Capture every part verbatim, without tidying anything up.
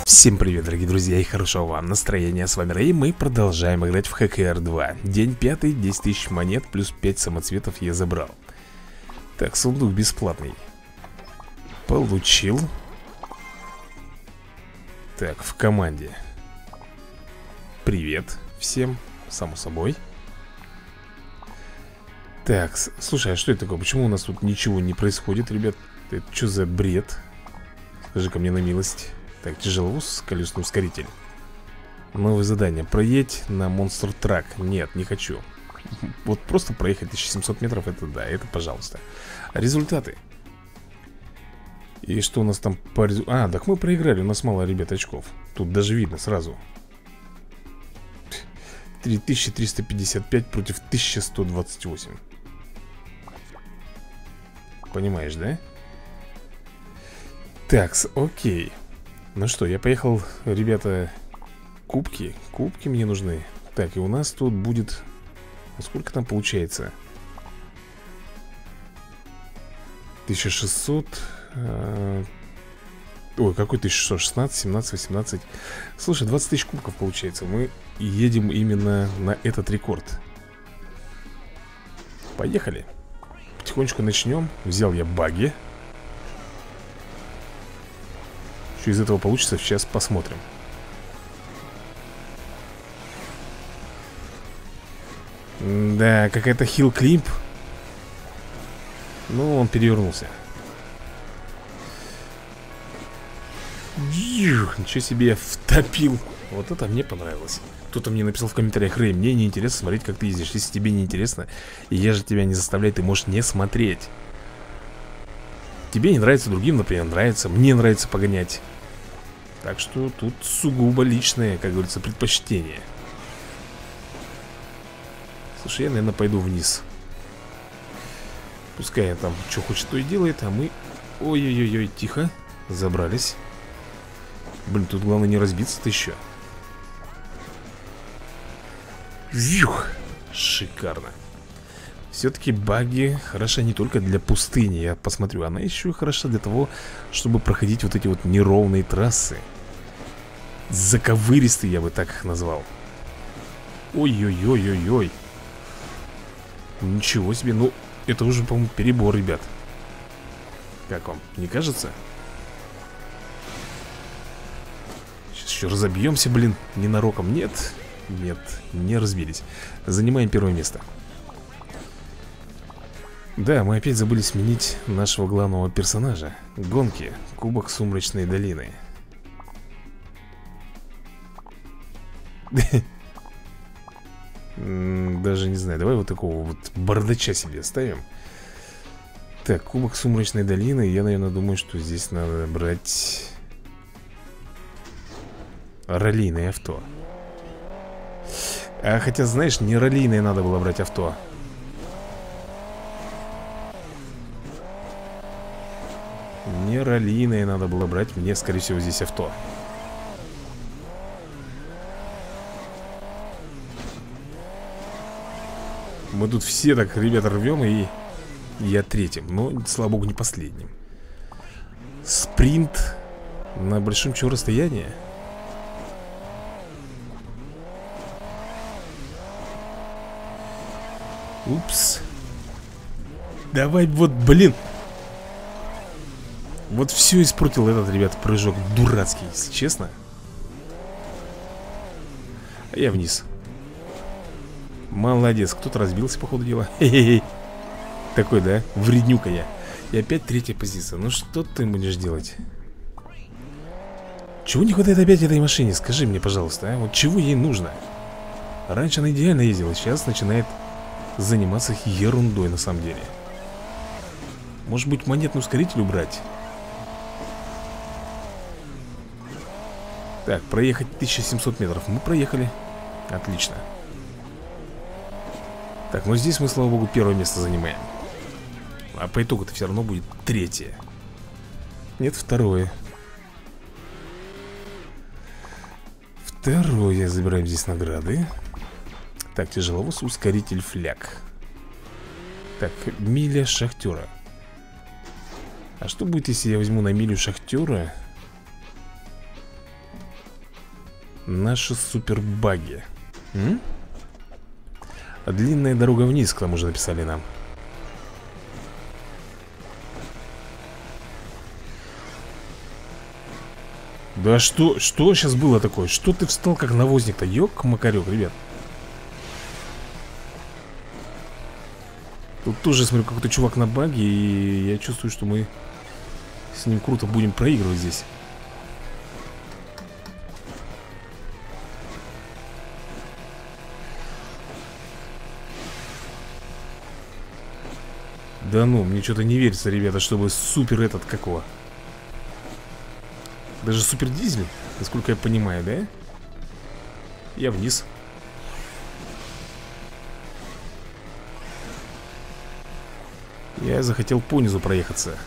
Всем привет, дорогие друзья, и хорошего вам настроения. С вами Рэй, мы продолжаем играть в Хэ Кэ Ар два. День пятый, десять тысяч монет, плюс пять самоцветов я забрал. Так, сундук бесплатный получил. Так, в команде. Привет всем, само собой. Так, слушай, а что это такое? Почему у нас тут ничего не происходит, ребят? Это что за бред? Скажи-ка мне на милость. Так, тяжеловоз, колесный ускоритель. Новое задание. Проедь на Monster Truck. Нет, не хочу. Вот просто проехать тысяча семьсот метров, это да, это пожалуйста. Результаты. И что у нас там по результату? А, так мы проиграли, у нас мало, ребят, очков. Тут даже видно сразу. три тысячи триста пятьдесят пять против тысяча сто двадцать восемь. Понимаешь, да? Так, окей. Ну что, я поехал, ребята. Кубки, кубки мне нужны. Так, и у нас тут будет... Сколько там получается? тысяча шестьсот. э... Ой, какой тысяча шестьсот? шестнадцать, семнадцать, восемнадцать. Слушай, двадцать тысяч кубков получается. Мы едем именно на этот рекорд. Поехали. Потихонечку начнем. Взял я баги. Что из этого получится, сейчас посмотрим. Да, какая-то хилл климп. Ну, он перевернулся. Ничего себе, втопил. Вот это мне понравилось. Кто-то мне написал в комментариях: Рэй, мне не интересно смотреть, как ты ездишь. Если тебе не интересно, и я же тебя не заставляю, ты можешь не смотреть. Тебе не нравится, другим, например, нравится. Мне нравится погонять. Так что тут сугубо личное, как говорится, предпочтение. Слушай, я, наверное, пойду вниз. Пускай я там что хочет, то и делает, а мы... Ой-ой-ой, тихо. Забрались. Блин, тут главное не разбиться-то еще. Вьюх! Шикарно. Все-таки баги хороша не только для пустыни. Я посмотрю, она еще и хороша для того, чтобы проходить вот эти вот неровные трассы. Заковыристые, я бы так их назвал. Ой-ой-ой-ой-ой. Ничего себе, ну, это уже, по-моему, перебор, ребят. Как вам, не кажется? Сейчас еще разобьемся, блин, ненароком. Нет, нет, не разбились. Занимаем первое место. Да, мы опять забыли сменить нашего главного персонажа. Гонки, Кубок Сумрачной долины. Даже не знаю, давай вот такого вот бардача себе оставим. Так, Кубок Сумрачной долины. Я, наверное, думаю, что здесь надо брать раллийное авто. А хотя, знаешь, не раллийное надо было брать авто. Не раллийное надо было брать. Мне, скорее всего, здесь авто. Мы тут все так, ребята, рвем. И я третьим, но, слава богу, не последним. Спринт на большом чего расстоянии. Упс. Давай, вот, блин. Вот все испортил этот, ребят, прыжок дурацкий, если честно. А я вниз. Молодец, кто-то разбился, по ходу дела. Хе-хе-хе. Такой, да, вреднюка я. И опять третья позиция. Ну что ты будешь делать? Чего не хватает опять этой машине? Скажи мне, пожалуйста, а? Вот чего ей нужно? Раньше она идеально ездила, сейчас начинает заниматься ерундой на самом деле. Может быть, монетный ускоритель убрать? Так, проехать тысяча семьсот метров. Мы проехали. Отлично. Так, ну здесь мы, слава богу, первое место занимаем. А по итогу это все равно будет третье. Нет, второе. Второе. Забираем здесь награды. Так, тяжеловоз, ускоритель, фляг. Так, миля шахтера. А что будет, если я возьму на милю шахтера Наши супербаги. М? А длинная дорога вниз, к тому же написали нам. Да что, что сейчас было такое? Что ты встал как навозник-то? Ёк-макарёк, ребят. Тут тоже, смотрю, какой-то чувак на баге. И я чувствую, что мы с ним круто будем проигрывать здесь. Да ну, мне что-то не верится, ребята, чтобы супер этот, какого? Даже супер дизель, насколько я понимаю, да? Я вниз. Я захотел понизу проехаться.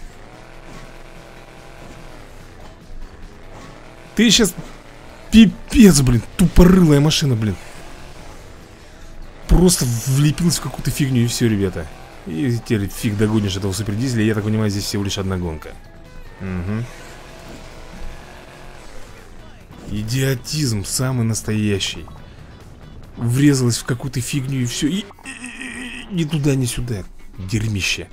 Ты сейчас... Пипец, блин, тупорылая машина, блин. Просто влепилась в какую-то фигню и все, ребята. И теперь фиг догонишь этого супердизеля. Я так понимаю, здесь всего лишь одна гонка. Угу. Идиотизм самый настоящий. Врезалась в какую-то фигню и все. И, и, и ни туда, ни сюда. Дерьмище.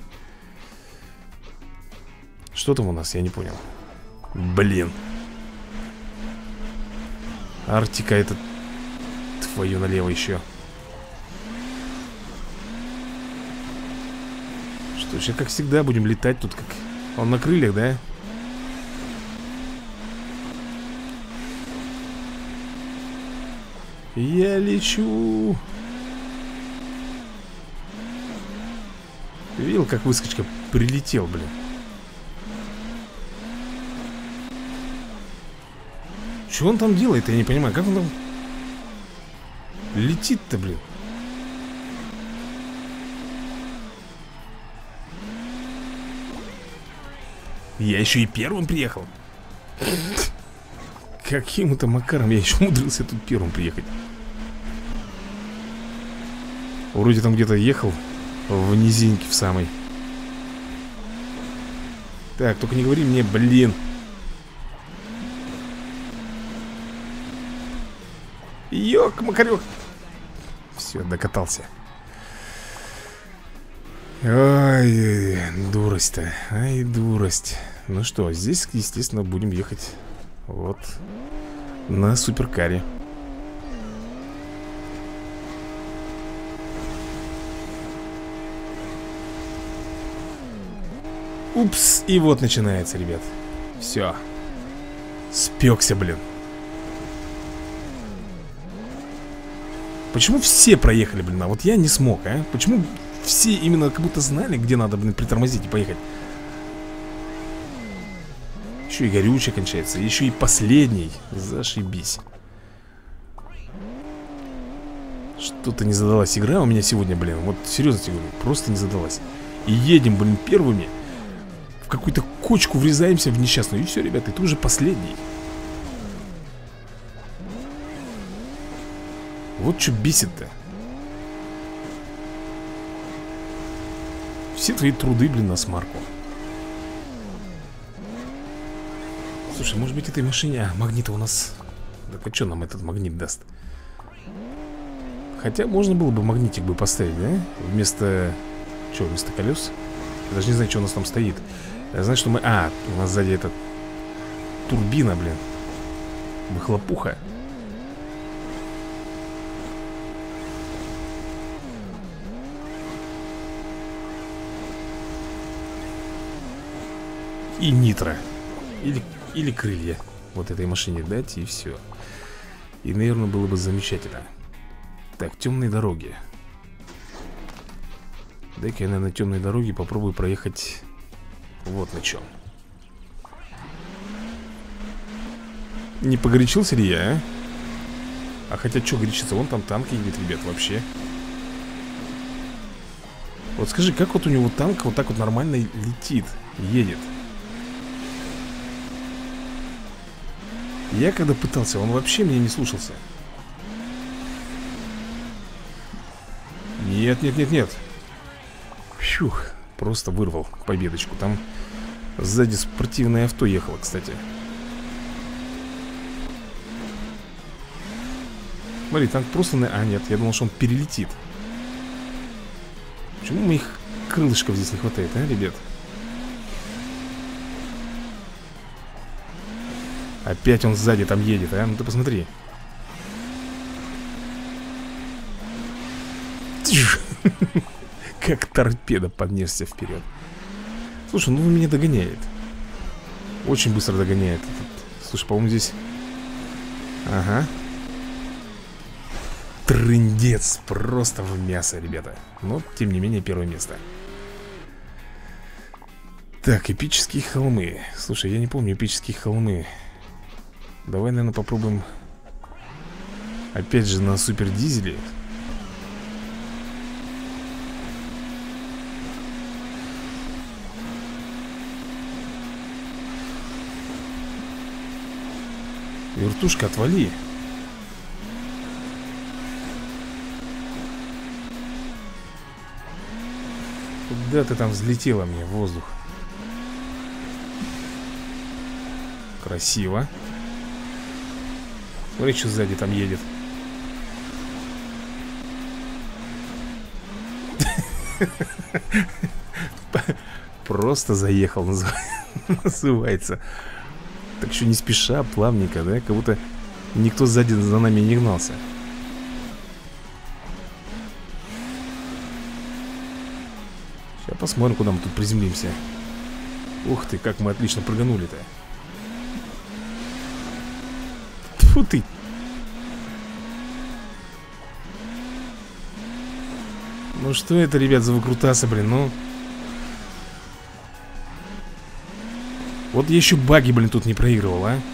Что там у нас? Я не понял. Блин. Арктика это... Твою налево еще. Что, сейчас как всегда будем летать тут как... Он на крыльях, да? Я лечу. Видел, как выскочка прилетел, блин. Что он там делает, я не понимаю. Как он там летит-то, блин? Я еще и первым приехал. Каким-то макаром я еще умудрился тут первым приехать. Вроде там где-то ехал в низинке в самой. Так, только не говори мне, блин. Ёк-макарёк. Все, докатался. Ай, дурость-то. Ай, дурость. Ну что, здесь, естественно, будем ехать вот на суперкаре. Упс, и вот начинается, ребят. Все. Спекся, блин. Почему все проехали, блин, а вот я не смог, а? Почему все именно как будто знали, где надо, блин, притормозить и поехать? Еще и горючее кончается, еще и последний. Зашибись. Что-то не задалась игра у меня сегодня, блин. Вот серьезно тебе говорю, просто не задалась. И едем, блин, первыми. В какую-то кочку врезаемся в несчастную. И все, ребята, это уже последний. Вот что бесит-то. Все твои труды, блин, на смарку. Слушай, может быть, этой машине... А, магнита у нас... Так а что нам этот магнит даст? Хотя можно было бы магнитик бы поставить, да? Вместо... Что, вместо колес? Я даже не знаю, что у нас там стоит. Я знаю, что мы... А, у нас сзади это... Турбина, блин. Выхлопуха. И нитро. Или, или крылья вот этой машине дать, и все. И, наверное, было бы замечательно. Так, темные дороги. Дай-ка я, наверное, на темной дороге попробую проехать вот на чем. Не погорячился ли я, а? А хотя, что горячиться? Вон там танк едет, ребят, вообще. Вот скажи, как вот у него танк вот так вот нормально летит, едет? Я когда пытался, он вообще меня не слушался. Нет, нет, нет, нет. Фух, просто вырвал победочку. Там сзади спортивное авто ехало, кстати. Смотри, танк просто на... А, нет, я думал, что он перелетит. Почему моих крылышков здесь не хватает, а, ребят? Опять он сзади там едет, а? Ну ты посмотри. Как торпеда поднесся вперед. Слушай, ну он меня догоняет. Очень быстро догоняет. Слушай, по-моему, здесь... Ага. Трындец. Просто в мясо, ребята. Но, тем не менее, первое место. Так, эпические холмы. Слушай, я не помню эпические холмы. Давай, наверное, попробуем. Опять же на супер дизеле. Вертушка, отвали. Куда ты там взлетела мне в воздух? Красиво. Смотри, что сзади там едет. Просто заехал, называется. Так что не спеша, плавненько, да? Как будто никто сзади за нами не гнался. Сейчас посмотрим, куда мы тут приземлимся. Ух ты, как мы отлично прыганули-то. Тьфу ты. Ну что это, ребят, за выкрутасы, блин, ну. Вот я еще баги, блин, тут не проигрывал, а.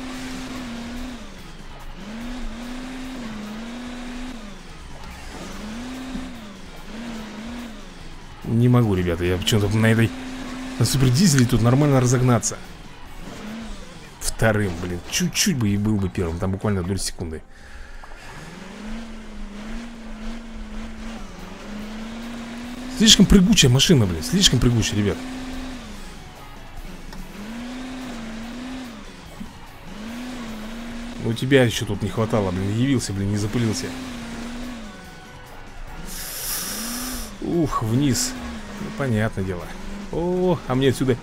Не могу, ребята, я почему-то на этой... На супердизеле тут нормально разогнаться. Вторым, блин, чуть-чуть бы и был бы первым. Там буквально долю секунды. Слишком прыгучая машина, блин. Слишком прыгучая, ребят. У тебя еще тут не хватало, блин. Явился, блин, не запылился. Ух, вниз. Ну, понятное дело. О, а мне отсюда...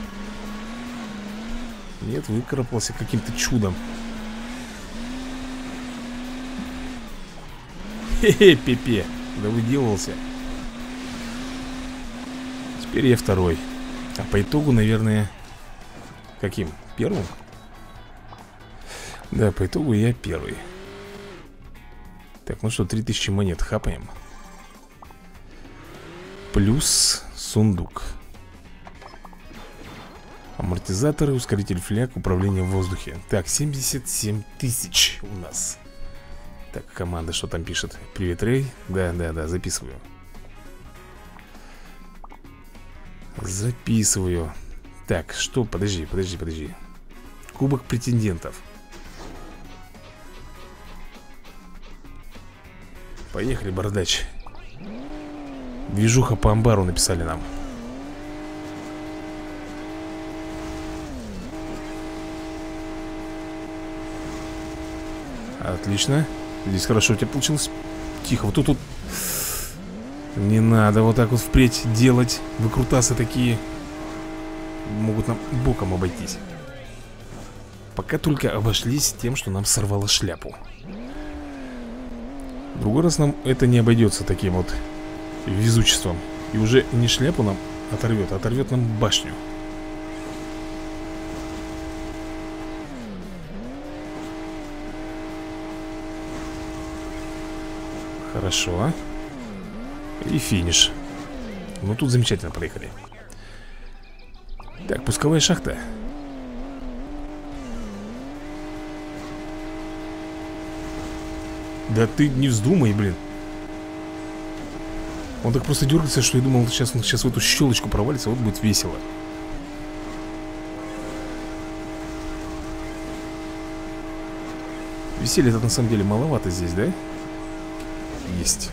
Нет, выкарабкался каким-то чудом. Хе-хе, Пепе. Да выделался. Теперь я второй. А по итогу, наверное... Каким? Первым? Да, по итогу я первый. Так, ну что, три тысячи монет хапаем. Плюс сундук. Амортизаторы, ускоритель фляг, управление в воздухе. Так, семьдесят семь тысяч у нас. Так, команда что там пишет? Привет, Рэй. Да, да, да, записываю. Записываю. Так, что? Подожди, подожди, подожди. Кубок претендентов. Поехали, бородач. Движуха по амбару написали нам. Отлично. Здесь хорошо у тебя получилось. Тихо, вот тут, тут. Не надо вот так вот впредь делать. Выкрутасы такие могут нам боком обойтись. Пока только обошлись тем, что нам сорвало шляпу. В другой раз нам это не обойдется таким вот везучеством. И уже не шляпу нам оторвет, а оторвет нам башню. Хорошо. И финиш. Ну тут замечательно проехали. Так, пусковая шахта. Да ты не вздумай, блин. Он так просто дергается, что я думал, сейчас он сейчас в эту щелочку провалится. Вот будет весело. Веселья-то на самом деле маловато здесь, да? Есть.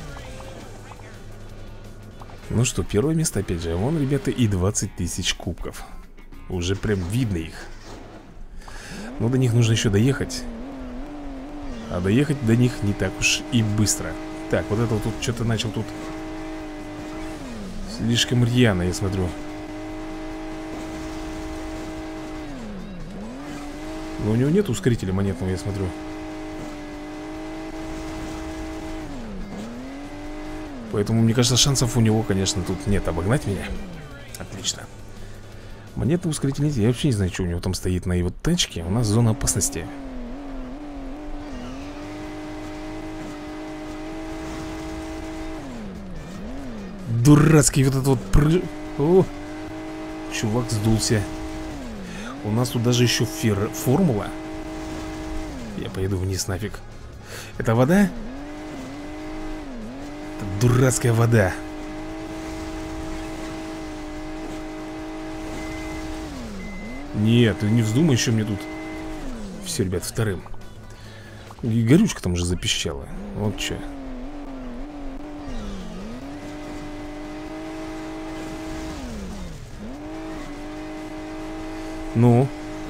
Ну что, первое место опять же. Вон, ребята, и двадцать тысяч кубков. Уже прям видно их. Но до них нужно еще доехать. А доехать до них не так уж и быстро. Так, вот это вот тут что-то начал тут слишком рьяно, я смотрю. Но у него нет ускорителя монетного, я смотрю. Поэтому, мне кажется, шансов у него, конечно, тут нет обогнать меня. Отлично. Монетный ускоритель, я вообще не знаю, что у него там стоит на его тачке. У нас зона опасности. Дурацкий вот этот вот прыг... О, чувак сдулся. У нас тут даже еще фер... формула. Я поеду вниз нафиг. Это вода? Это дурацкая вода. Нет, ты не вздумай еще мне тут. Все, ребят, вторым. И горючка там уже запищала. Вот че. Ну.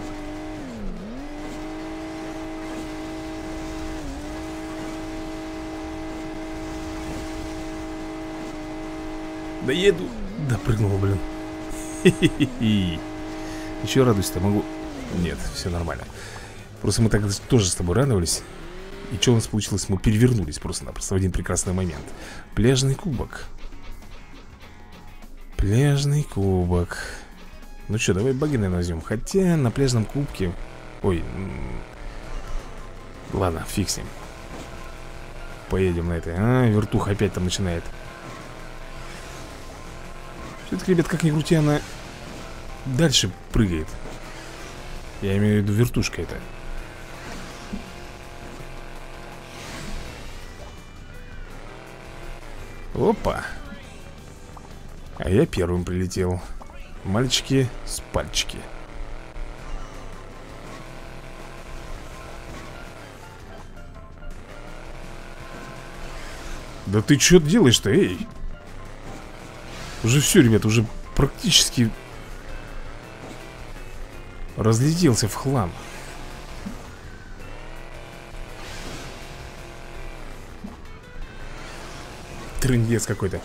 Да еду. Да прыгнула, блин. Хе-хе-хе. Еще радуюсь-то могу. Нет, все нормально. Просто мы так тоже с тобой радовались. И что у нас получилось? Мы перевернулись просто-напросто в один прекрасный момент. Пляжный кубок. Пляжный кубок. Ну что, давай баги, наверное, возьмем. Хотя на пляжном кубке... Ой. Ладно, фиг с ним. Поедем на это. А, вертуха опять там начинает. Все-таки, ребят, как ни крути, она дальше прыгает. Я имею в виду вертушка это. Опа. А я первым прилетел. Мальчики с пальчики. Да ты что делаешь-то, эй? Уже все, ребят, уже практически разлетелся в хлам. Трындец какой-то.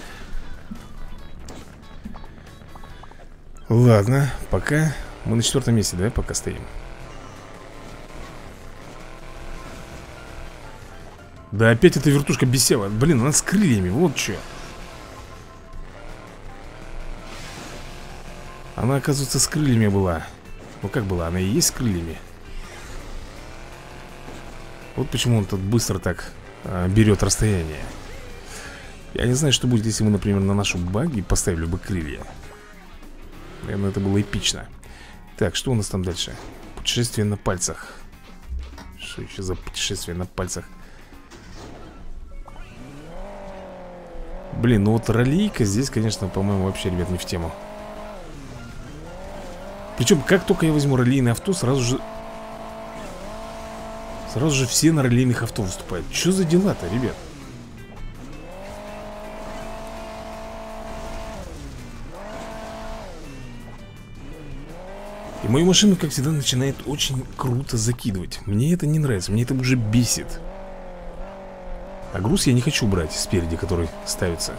Ладно, пока мы на четвертом месте, да, пока стоим. Да опять эта вертушка бесела. Блин, она с крыльями, вот что. Она, оказывается, с крыльями была. Ну как была, она и есть с крыльями. Вот почему он тут быстро так а, берет расстояние. Я не знаю, что будет, если мы, например, на нашу багги поставили бы крылья. Наверное, это было эпично. Так, что у нас там дальше? Путешествие на пальцах. Что еще за путешествие на пальцах? Блин, ну вот раллийка здесь, конечно, по-моему, вообще, ребят, не в тему. Причем, как только я возьму раллийное авто, сразу же... Сразу же все на раллийных авто выступают. Что за дела-то, ребят? И мою машину, как всегда, начинает очень круто закидывать. Мне это не нравится, мне это уже бесит. А груз я не хочу брать спереди, который ставится.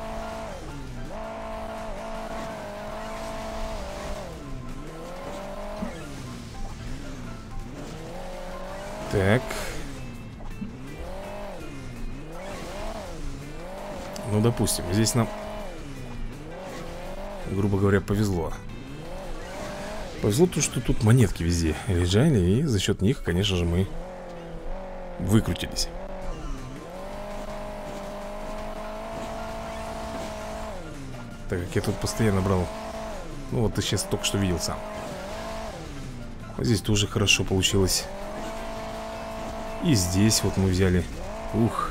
Так. Ну, допустим, здесь нам, грубо говоря, повезло. Повезло то, что тут монетки везде лежали, и за счет них, конечно же, мы выкрутились. Так как я тут постоянно брал. Ну вот ты сейчас только что видел сам. Вот здесь тоже хорошо получилось. И здесь вот мы взяли. Ух.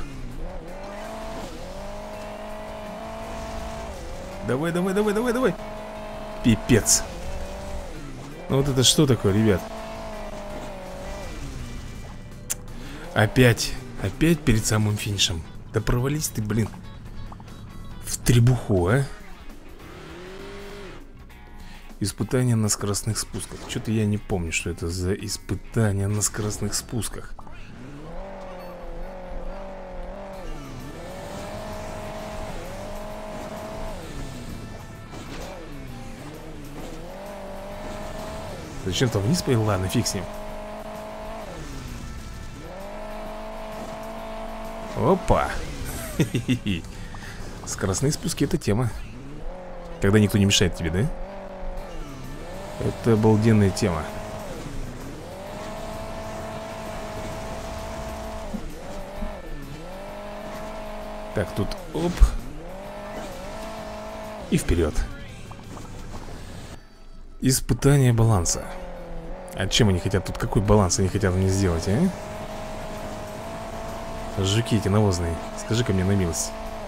Давай, давай, давай, давай, давай. Пипец. Ну вот это что такое, ребят? Опять. Опять перед самым финишем. Да провались ты, блин. В требуху, а? Испытания на скоростных спусках. Что-то я не помню, что это за испытания на скоростных спусках. Зачем-то вниз поехал, ладно, фиг с ним. Опа. Скоростные спуски — это тема. Когда никто не мешает тебе, да? Это обалденная тема. Так, тут оп. И вперед. Испытание баланса. А чем они хотят? Тут какой баланс они хотят мне сделать, а? Жуки эти навозные. Скажи-ка мне на милость.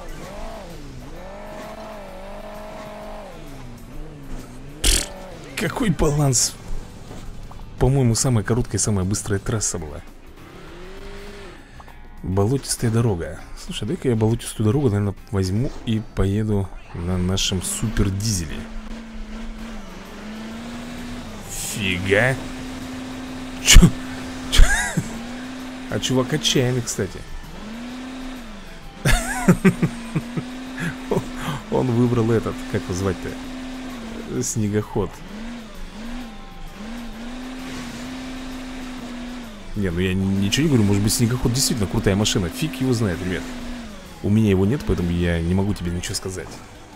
Какой баланс? По-моему, самая короткая и самая быстрая трасса была. Болотистая дорога. Слушай, дай-ка я болотистую дорогу, наверное, возьму и поеду на нашем супер дизеле. Фига. Чё? Чё? А чувак отчаянный, кстати. Он выбрал этот, как его звать-то? Снегоход. Не, ну я ничего не говорю, может быть, снегоход действительно крутая машина. Фиг его знает, ребят. У меня его нет, поэтому я не могу тебе ничего сказать.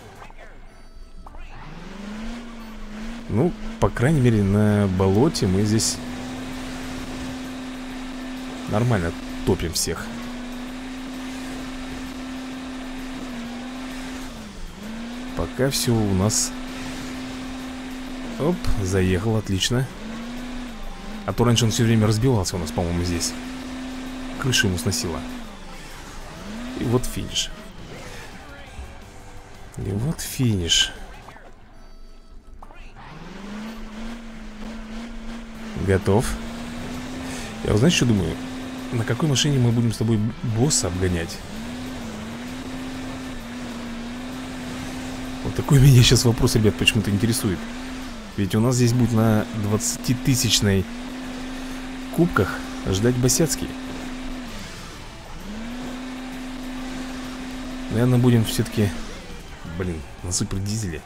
Ну, по крайней мере, на болоте мы здесь нормально топим всех. Пока все у нас. Оп, заехал, отлично. А то раньше он все время разбивался у нас, по-моему, здесь. Крышу ему сносило. И вот финиш. И вот финиш. Готов. Я, знаешь, что думаю? На какой машине мы будем с тобой босса обгонять? Вот такой меня сейчас вопрос, ребят, почему-то интересует. Ведь у нас здесь будет на двадцатитысячной кубках ждать Босяцкий. Наверное, будем все-таки, блин, на супер дизеле.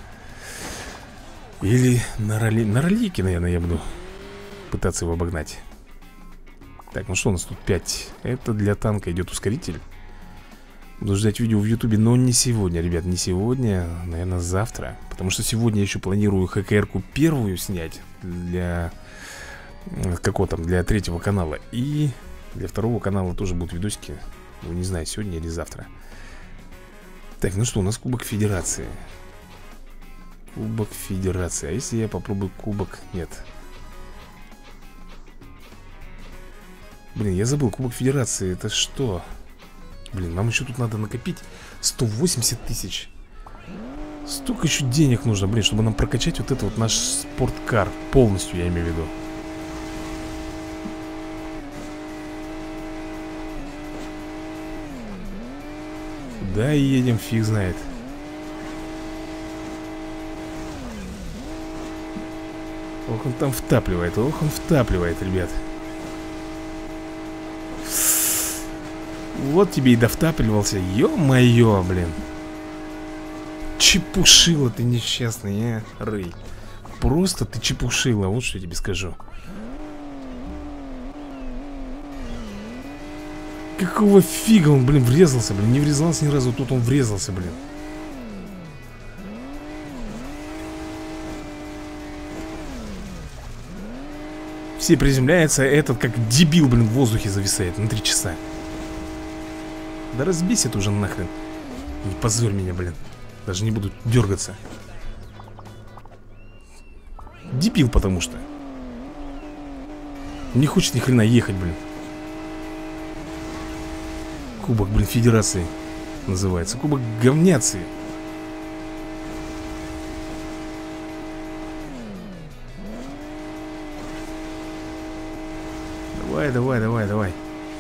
Или на ралли... На раллике, наверное, я буду пытаться его обогнать. Так, ну что у нас тут? пять. Это для танка идет ускоритель. Буду ждать видео в ютубе, но не сегодня, ребят, не сегодня, наверное, завтра. Потому что сегодня я еще планирую ха ка эр-ку первую снять для... Какого там? Для третьего канала. И для второго канала тоже будут видосики. Ну, не знаю, сегодня или завтра. Так, ну что, у нас Кубок Федерации. Кубок Федерации. А если я попробую Кубок... Нет. Блин, я забыл, Кубок Федерации, это что? Блин, нам еще тут надо накопить сто восемьдесят тысяч. Столько еще денег нужно, блин, чтобы нам прокачать вот это вот наш спорткар. Полностью, я имею в виду. Куда едем, фиг знает. Ох, он там втапливает, ох, он втапливает, ребят. Вот тебе и довтапливался, ё-моё, блин. Чепушила ты несчастный, а, Рэй. Просто ты чепушила, вот что я тебе скажу. Какого фига он, блин, врезался, блин. Не врезался ни разу, тут он врезался, блин. Все приземляются, а этот как дебил, блин, в воздухе зависает на три часа. Да разбейся ты уже нахрен. Не позорь меня, блин. Даже не буду дергаться. Дебил, потому что не хочет ни хрена ехать, блин. Кубок, блин, Федерации называется. Кубок говняции. Давай, давай, давай, давай.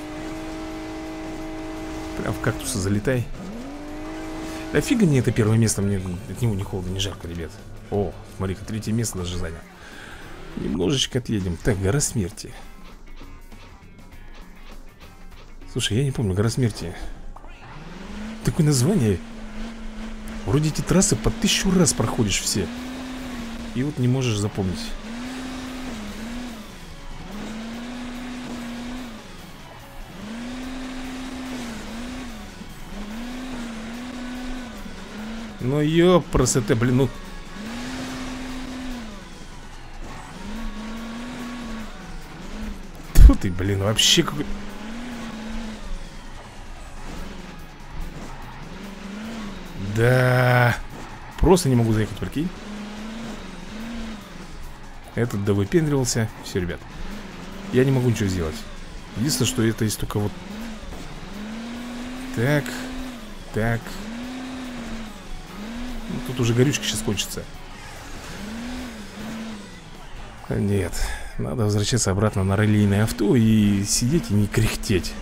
Прям в кактусы залетай. Да фига мне это первое место. Мне от него ни холодно, ни жарко, ребят. О, смотри-ка, третье место даже занял. Немножечко отъедем. Так, гора смерти. Слушай, я не помню, гора смерти. Такое название. Вроде эти трассы по тысячу раз проходишь все. И вот не можешь запомнить. Ну ёпрст, блин, ну. Тьфу ты, блин, вообще какой... Да. Просто не могу заехать, прикинь. Этот довыпендривался. Все, ребят, я не могу ничего сделать. Единственное, что это есть только вот. Так. Так. Ну, тут уже горючка сейчас кончится. Нет. Надо возвращаться обратно на раллийное авто и сидеть и не кряхтеть.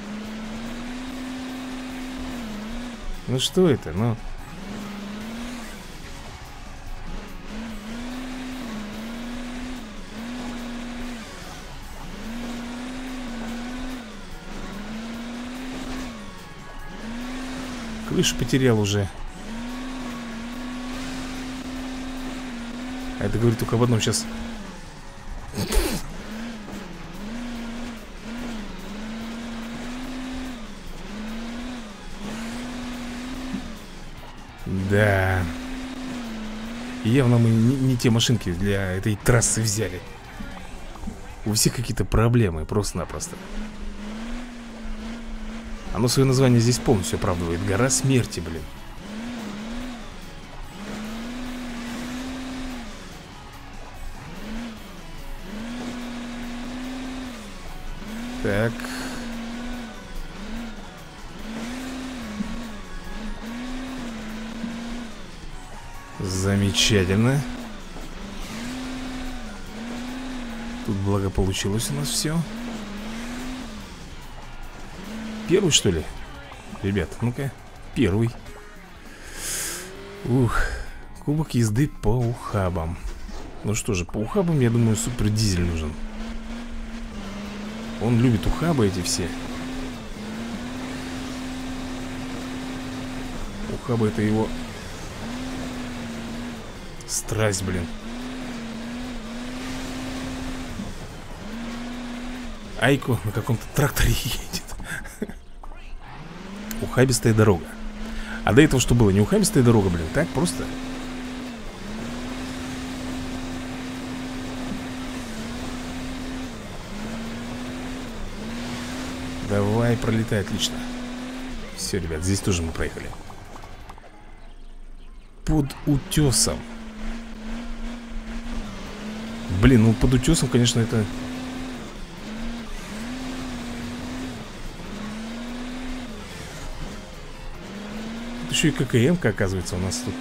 Ну что это, ну... Крышу потерял уже. А это говорит только об одном сейчас. Да. Явно мы не, не те машинки для этой трассы взяли. У всех какие-то проблемы, просто-напросто. Оно свое название здесь полностью оправдывает. Гора смерти, блин. Так. Замечательно. Тут благо получилось у нас все. Первый, что ли? Ребят, ну-ка. Первый. Ух. Кубок езды по ухабам. Ну что же, по ухабам, я думаю, супер дизель нужен. Он любит ухабы эти все. Ухабы — это его страсть, блин. Айко на каком-то тракторе едет. Ухабистая дорога. А до этого что было? Не ухабистая дорога, блин. Так просто. Давай, пролетай, отлично. Все, ребят, здесь тоже мы проехали. Под утесом. Блин, ну под утесом, конечно, это... Еще и ККМ-ка, оказывается, у нас тут.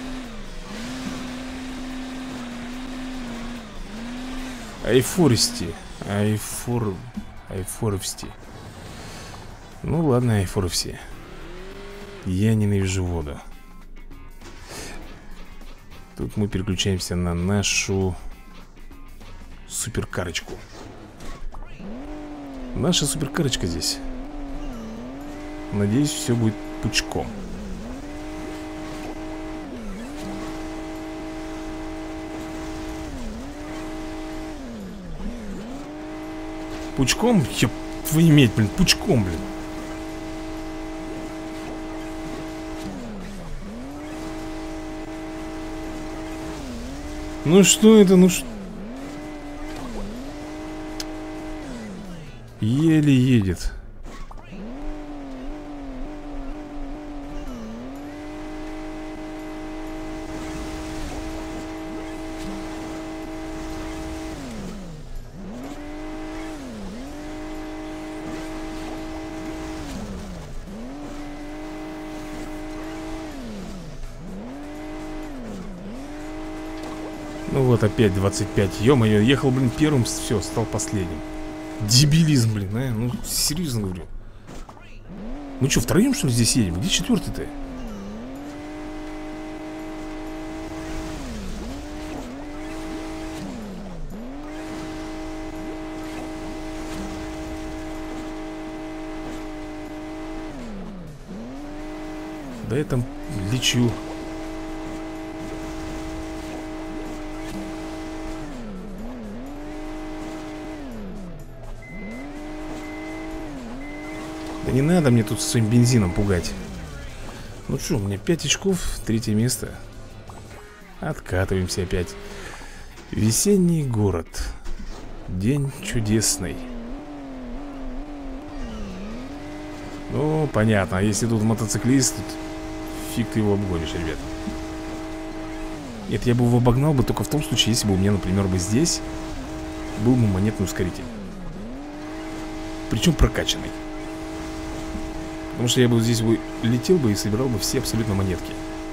Айфористи. Айфор... Айфоровсти. Ну ладно, айфоровси. Я ненавижу воду. Тут мы переключаемся на нашу суперкарочку. Наша суперкарочка здесь. Надеюсь, все будет пучком. Пучком? Я твою медь, блин, пучком, блин. Ну что это, ну что? Еле едет. Ну вот опять двадцать пять. Ё-моё, ехал, блин, первым, все, стал последним. Дебилизм, блин, а? Ну, серьезно говорю. Мы что, втроем, что ли, здесь едем? Где четвертый-то? Да я там лечу. Да не надо мне тут своим бензином пугать. Ну что, у меня пять очков, третье место. Откатываемся опять. Весенний город. День чудесный. Ну, понятно, а если тут мотоциклист, тут фиг ты его обгонишь, ребят. Нет, я бы его обогнал бы только в том случае, если бы у меня, например, бы здесь был бы монетный ускоритель. Причем прокачанный. Потому что я бы здесь бы летел бы и собирал бы все абсолютно монетки.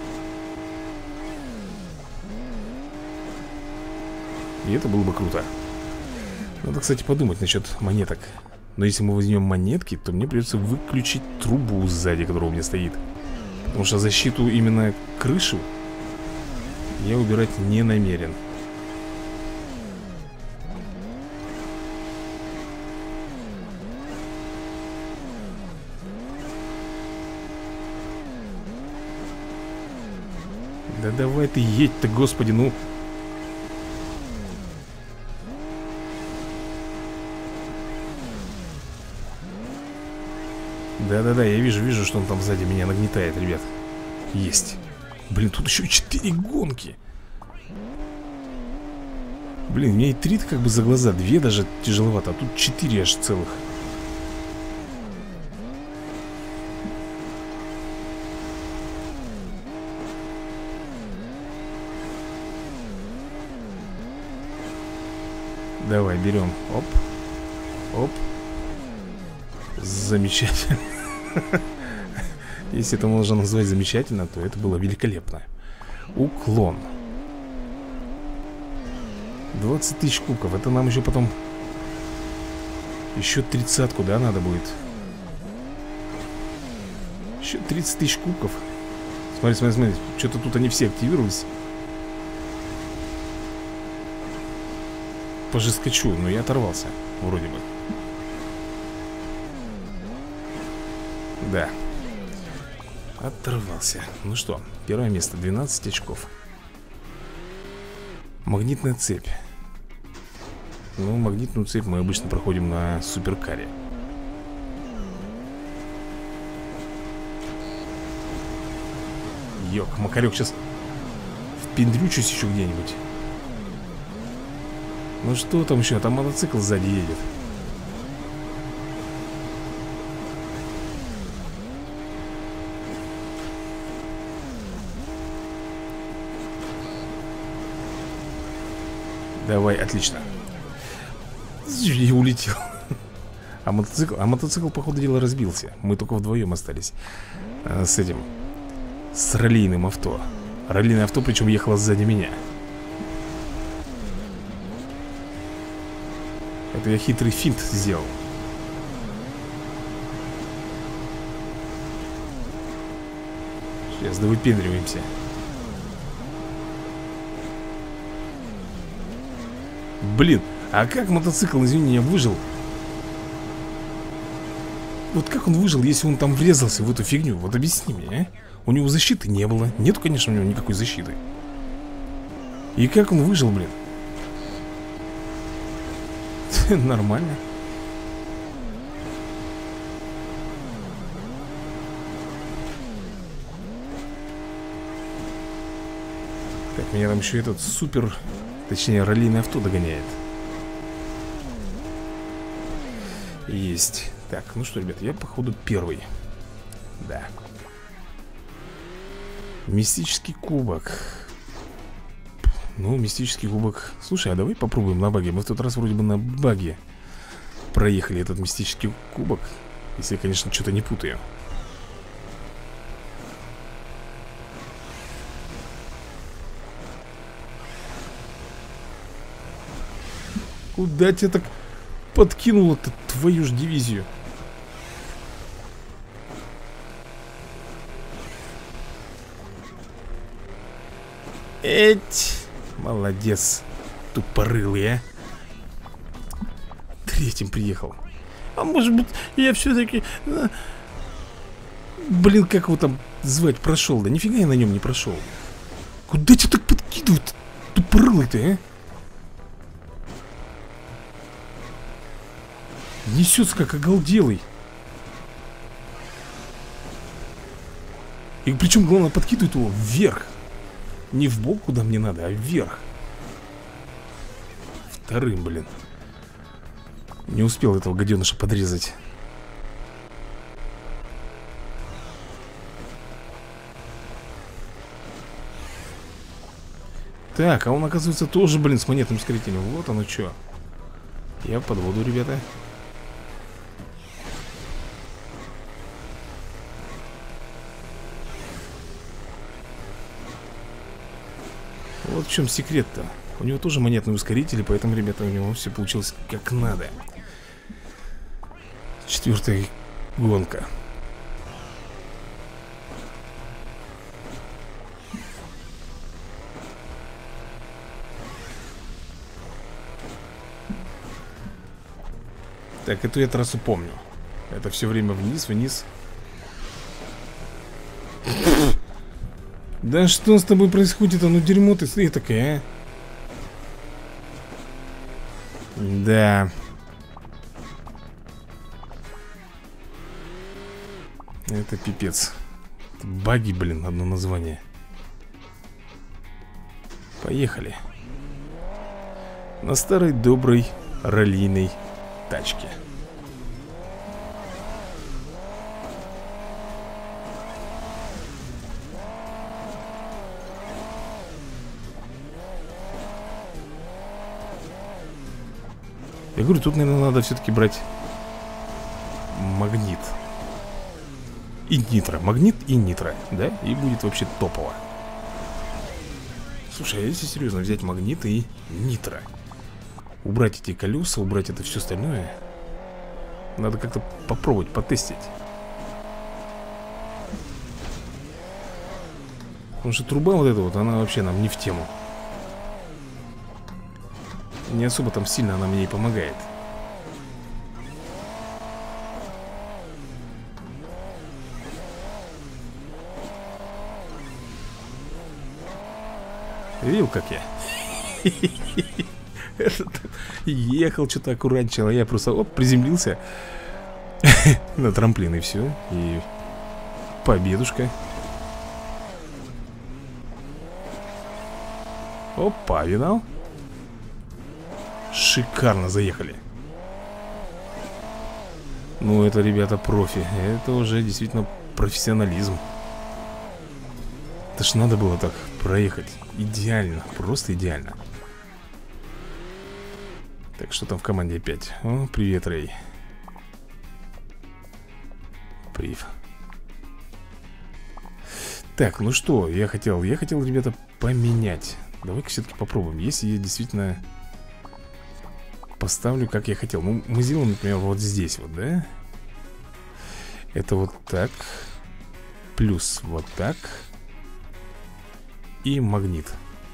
И это было бы круто. Надо, кстати, подумать насчет монеток. Но если мы возьмем монетки, то мне придется выключить трубу сзади, которая у меня стоит. Потому что защиту именно крышу я убирать не намерен. Да давай ты едь-то, господи, ну. Да-да-да, я вижу, вижу, что он там сзади меня нагнетает, ребят. Есть. Блин, тут еще четыре гонки. Блин, мне и три как бы за глаза. Две даже тяжеловато, а тут четыре аж целых. Давай, берем. Оп. Оп. Замечательно. Если это можно назвать замечательно, то это было великолепно. Уклон. двадцать тысяч кубков. Это нам еще потом еще тридцатку, да, надо будет. Еще тридцать тысяч кубков. Смотри, смотри, смотри. Что-то тут они все активировались. Пожескочу, но я оторвался. Вроде бы. Да. Оторвался. Ну что, первое место, двенадцать очков. Магнитная цепь. Ну, магнитную цепь мы обычно проходим на суперкаре. Ёк, макарек, сейчас впендрючусь еще где-нибудь. Ну что там еще? Там мотоцикл сзади едет. Давай, отлично. И улетел. А мотоцикл, а мотоцикл, походу дела, разбился. Мы только вдвоем остались а, с этим, с раллийным авто. Раллийное авто, причем ехало сзади меня. Это я хитрый финт сделал. Сейчас довыпендриваемся. Блин, а как мотоцикл, извини, я выжил? Вот как он выжил, если он там врезался в эту фигню? Вот объясни мне, а? У него защиты не было. Нету, конечно, у него никакой защиты. И как он выжил, блин? Нормально. Так, меня там еще этот супер, точнее, раллийное авто догоняет. Есть. Так, ну что, ребят, я, походу, первый. Да. Мистический кубок. Ну, мистический кубок. Слушай, а давай попробуем на баге. Мы в тот раз вроде бы на баге проехали этот мистический кубок. Если я, конечно, что-то не путаю. Куда тебя так подкинуло-то, твою ж дивизию? Эть! Молодец, тупорылый, а. Третьим приехал. А может быть, я все-таки... Блин, как его там звать, прошел? Да нифига я на нем не прошел. Куда тебя так подкидывают, тупорылый ты, а? Несется как оголделый. И причем, главное, подкидывает его вверх. Не в бок, куда мне надо, а вверх. Вторым, блин. Не успел этого гаденыша подрезать. Так, а он, оказывается, тоже, блин, с монетным ускорителем. Вот оно что. Я под воду, ребята. Вот в чем секрет-то. У него тоже монетный ускоритель, поэтому, ребята, у него все получилось как надо. Четвертая гонка. Так, эту я трассу помню. Это все время вниз, вниз. Да что с тобой происходит? А ну дерьмо ты стоишь такая, а? Да. Это пипец. Баги, блин, одно название. Поехали. На старой доброй раллийной тачке. Я говорю, тут, наверное, надо все-таки брать магнит. И нитро. Магнит и нитро, да? И будет вообще топово. Слушай, а если серьезно взять магнит и нитро, убрать эти колеса, убрать это все остальное, надо как-то попробовать, потестить. Потому что труба вот эта вот, она вообще нам не в тему. Не особо там сильно она мне и помогает. Видел, как я? Ехал что-то аккуратничал, а я просто оп, приземлился на трамплин и все. И победушка. Опа, видал? Шикарно заехали. Ну, это, ребята, профи. Это уже действительно профессионализм. Это ж надо было так проехать. Идеально, просто идеально. Так, что там в команде опять? О, привет, Рэй. Прив. Так, ну что, я хотел, я хотел, ребята, поменять. Давай-ка все-таки попробуем. Если я действительно поставлю, как я хотел. Ну, мы сделаем, например, вот здесь вот, да? Это вот так. Плюс вот так. И магнит.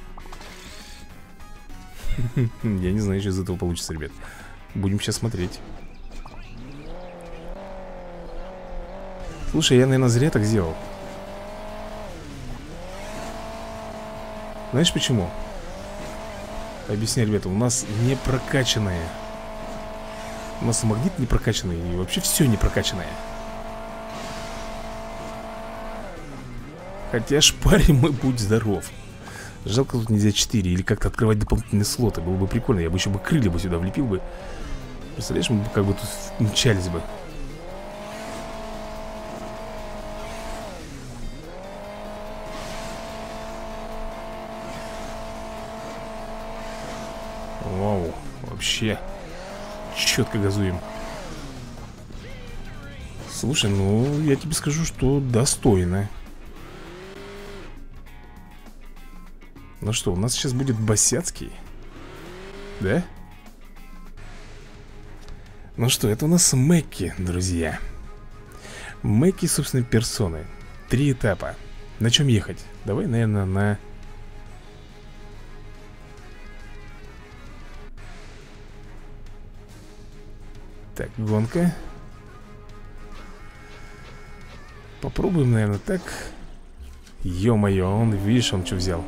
Я не знаю, что из этого получится, ребят. Будем сейчас смотреть. Слушай, я, наверное, зря так сделал. Знаешь почему? Объясняю, ребята, у нас не прокачанная. У нас магнит не прокачанный. И вообще все не прокачанное. Хотя шпарим мы, будь здоров. Жалко, тут нельзя четыре. Или как-то открывать дополнительные слоты. Было бы прикольно, я бы еще бы крылья бы сюда влепил бы. Представляешь, мы бы как бы тут мчались бы. Вау, вообще четко газуем. Слушай, ну я тебе скажу, что достойно. Ну что, у нас сейчас будет Босяцкий. Да? Ну что, это у нас Мэкки, друзья. Мэкки, собственно, персоны. Три этапа. На чем ехать? Давай, наверное, на... Так, гонка. Попробуем, наверное, так. Ё-моё, он, видишь, он что взял?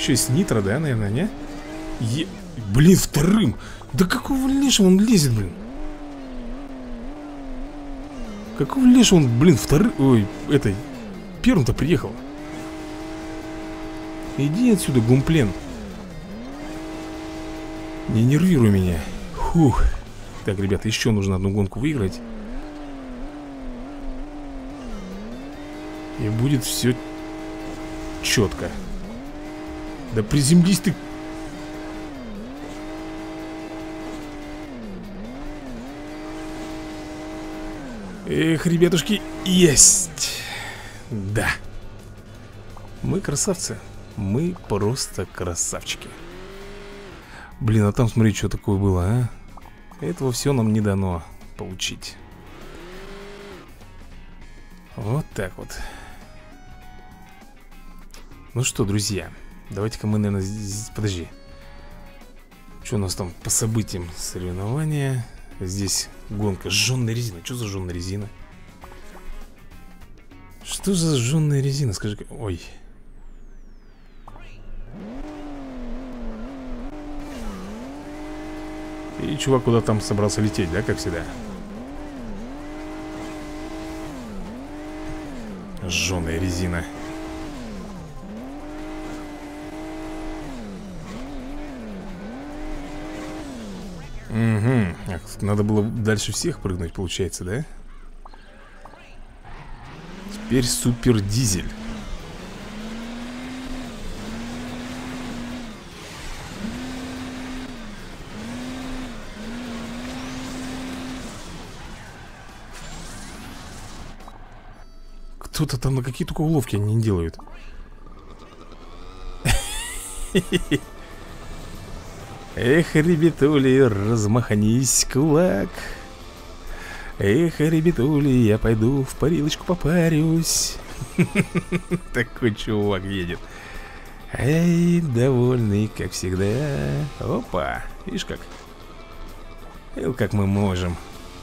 Еще с нитро, да, наверное, не? Е... Блин, вторым. Да какого лешего он лезет, блин? Какого лешего он, блин, вторым... Ой, этой... Первым-то приехал. Иди отсюда, гумплен. Не нервируй меня. Фух. Так, ребята, еще нужно одну гонку выиграть. И будет все четко. Да приземлись ты. Эх, ребятушки, есть. Да. Мы красавцы. Мы просто красавчики. Блин, а там смотри, что такое было, а? Этого все нам не дано получить. Вот так вот. Ну что, друзья, давайте-ка мы, наверное, здесь... Подожди. Что у нас там по событиям соревнования? Здесь гонка жженая резина. Что за жженая резина? Что за жженая резина? Скажи. Ой. И чувак куда там собрался лететь, да, как всегда? Жженая резина. Угу. Надо было дальше всех прыгнуть, получается, да? Теперь супер дизель. Кто-то там на какие только уловки они не делают. Эх, ребятули, размахнись, кулак. Эх, ребятули, я пойду в парилочку попарюсь. Такой чувак едет. Эй, довольный, как всегда. Опа, видишь как? Эл, как мы можем.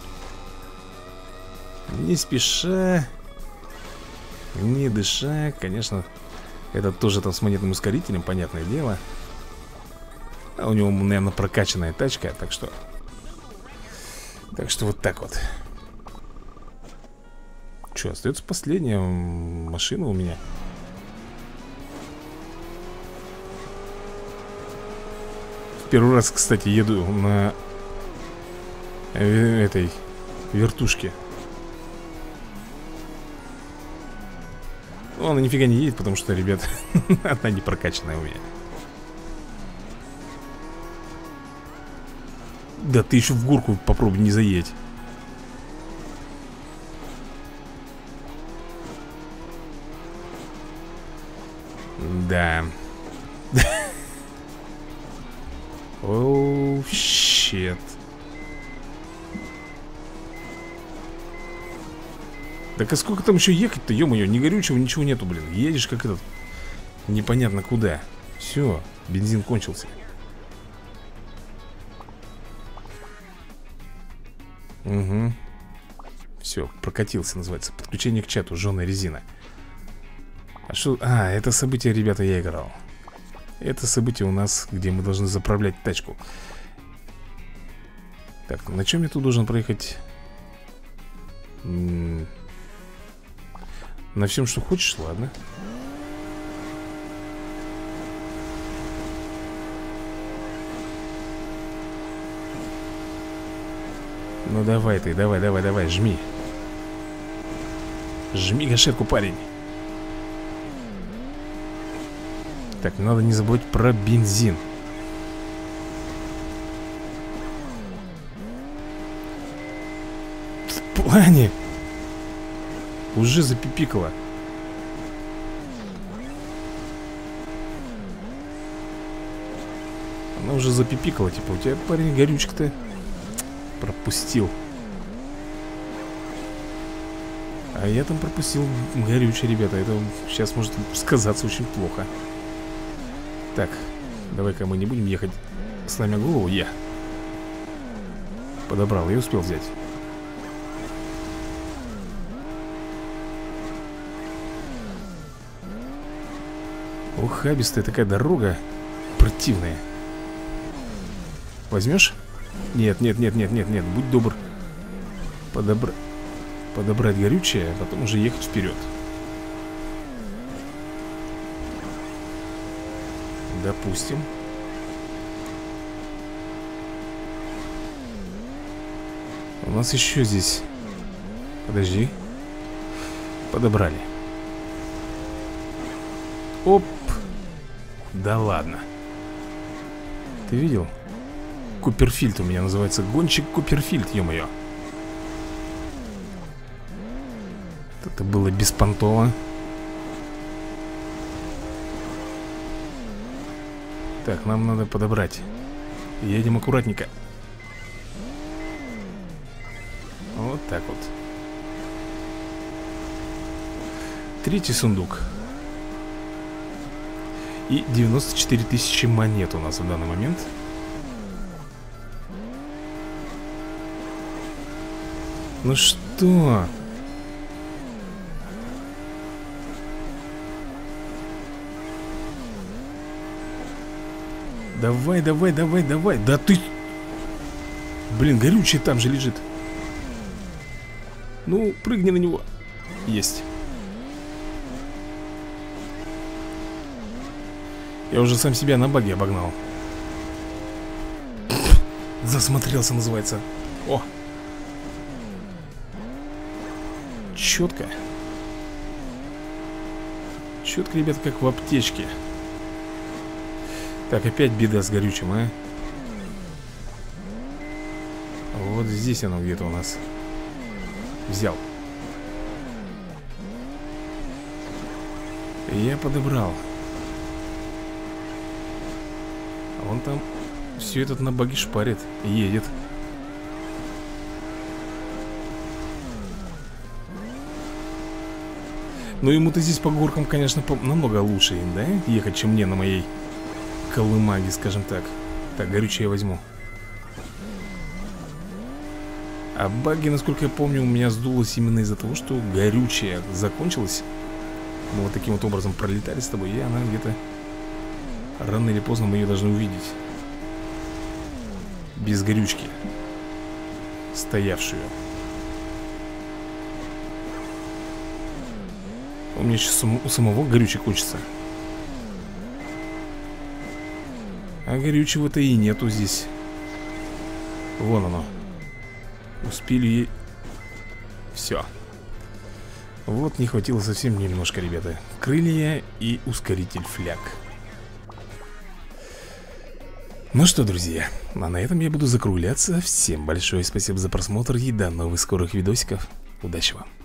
Не спеша, не дыша, конечно. Это тоже там с монетным ускорителем, понятное дело. А у него, наверное, прокачанная тачка, так что... Так что вот так вот. Че, остается последняя машина у меня. В первый раз, кстати, еду на этой вертушке. Но она нифига не едет, потому что, ребят, она не прокачанная у меня. Да ты еще в горку попробуй не заедь. Да. Оу, щет. Так а сколько там еще ехать-то, ё-моё, ни горючего, ничего нету, блин. Едешь как этот, непонятно куда. Все, бензин кончился. Угу. Все, прокатился, называется. Подключение к чату, жженая резина. А что? А, это событие, ребята, я играл. Это событие у нас, где мы должны заправлять тачку. Так, на чем я тут должен проехать? М-м- на всем, что хочешь, ладно. Ну давай ты, давай, давай, давай, жми. Жми гашетку, парень. Так, надо не забывать про бензин. В плане. Уже запипикало. Она уже запипикала, типа, у тебя, парень, горючек-то пропустил. А я там пропустил горючее, ребята. Это сейчас может сказаться очень плохо. Так, давай-ка мы не будем ехать сломя голову. Я подобрал, я успел взять. Ухабистая такая дорога. Противная. Возьмешь? Нет, нет, нет, нет, нет, нет. Будь добр. Подобра... Подобрать горючее, а потом уже ехать вперед. Допустим. У нас еще здесь. Подожди. Подобрали. Оп. Да ладно. Ты видел? Куперфильд у меня называется. Гонщик Куперфильд, ё-моё. Это было беспонтово. Так, нам надо подобрать. Едем аккуратненько. Вот так вот. Третий сундук. И девяносто четыре тысячи монет у нас в данный момент. Ну что? Давай, давай, давай, давай. Да ты... Блин, горючий там же лежит. Ну, прыгни на него. Есть. Я уже сам себя на баге обогнал. Засмотрелся, называется. О! Четко. Четко, ребят, как в аптечке. Так, опять беда с горючим, а? Вот здесь оно где-то у нас. Взял. Я подобрал. А он там все этот на баги шпарит. Едет. Но ему-то здесь по горкам, конечно, по намного лучше, да? Ехать, чем мне на моей колымаге, скажем так. Так, горючее я возьму. А баги, насколько я помню, у меня сдулось именно из-за того, что горючее закончилось. Мы вот таким вот образом пролетали с тобой, и она где-то рано или поздно мы ее должны увидеть. Без горючки. Стоявшую. У меня сейчас у самого горючее кончится. А горючего-то и нету здесь. Вон оно. Успели. Все. Вот не хватило совсем немножко, ребята. Крылья и ускоритель фляг. Ну что, друзья, а на этом я буду закругляться. Всем большое спасибо за просмотр и до новых скорых видосиков. Удачи вам.